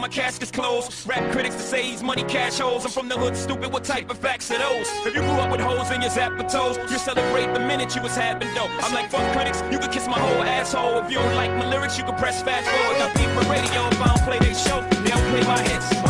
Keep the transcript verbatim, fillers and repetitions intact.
my casket's closed. Rap critics to say he's money cash holes. I'm from the hood, stupid, what type of facts are those? If you grew up with holes in your zapper toes, you celebrate the minute you was having dough. I'm like, fuck critics, you can kiss my whole asshole. If you don't like my lyrics, you can press fast forward. Now beat my radio if I don't play they show, they don't play my hits.